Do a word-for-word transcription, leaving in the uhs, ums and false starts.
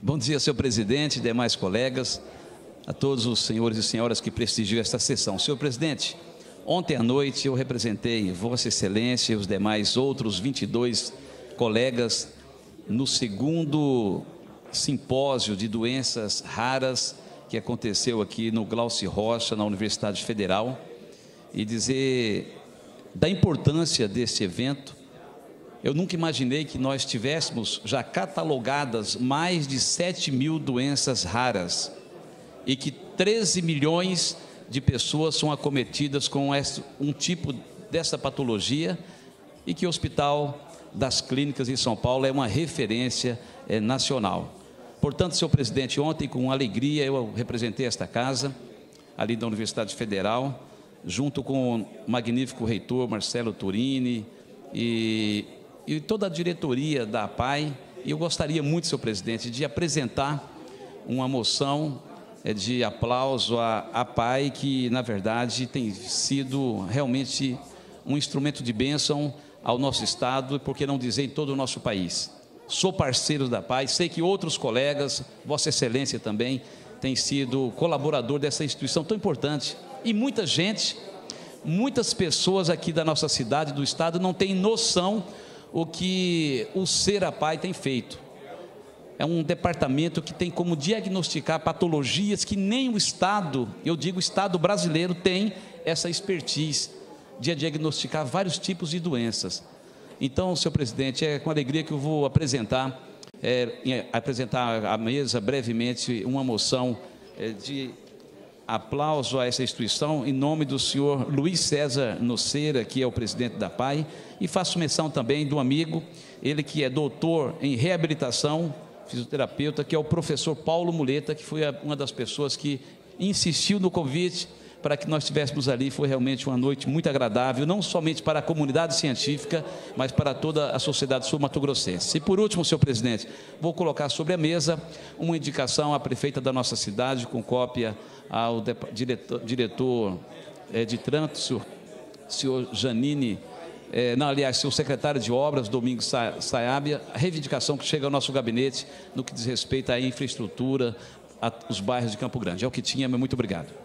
Bom dia, senhor presidente, demais colegas, a todos os senhores e senhoras que prestigiam esta sessão. Senhor presidente, ontem à noite eu representei Vossa Excelência e os demais outros vinte e dois colegas no segundo simpósio de doenças raras que aconteceu aqui no Glauci Rocha, na Universidade Federal, e dizer da importância desse evento. Eu nunca imaginei que nós tivéssemos já catalogadas mais de sete mil doenças raras e que treze milhões de pessoas são acometidas com um tipo dessa patologia e que o Hospital das Clínicas em São Paulo é uma referência é, nacional. Portanto, senhor presidente, ontem com alegria eu representei esta casa, ali da Universidade Federal, junto com o magnífico reitor Marcelo Turini e e toda a diretoria da A P A I, e eu gostaria muito, senhor presidente, de apresentar uma moção de aplauso à A P A I, que, na verdade, tem sido realmente um instrumento de bênção ao nosso Estado, e por que não dizer em todo o nosso país. Sou parceiro da A P A I, sei que outros colegas, Vossa Excelência também, tem sido colaborador dessa instituição tão importante, e muita gente, muitas pessoas aqui da nossa cidade, do Estado, não têm noção o que o Ser A P A I tem feito. É um departamento que tem como diagnosticar patologias que nem o Estado, eu digo o Estado brasileiro, tem essa expertise de diagnosticar vários tipos de doenças. Então, senhor presidente, é com alegria que eu vou apresentar, é, apresentar à mesa brevemente uma moção é, de aplauso a essa instituição, em nome do senhor Luiz César Noceira, que é o presidente da A P A I, e faço menção também do amigo, ele que é doutor em reabilitação, fisioterapeuta, que é o professor Paulo Muleta, que foi uma das pessoas que insistiu no convite para que nós estivéssemos ali. Foi realmente uma noite muito agradável, não somente para a comunidade científica, mas para toda a sociedade sul-mato-grossense. E por último, senhor presidente, vou colocar sobre a mesa uma indicação à prefeita da nossa cidade, com cópia ao diretor, diretor é, de trânsito, senhor, senhor Janine, é, não, aliás, senhor secretário de Obras, Domingos Sayabia, a reivindicação que chega ao nosso gabinete no que diz respeito à infraestrutura, aos bairros de Campo Grande. É o que tinha, mas muito obrigado.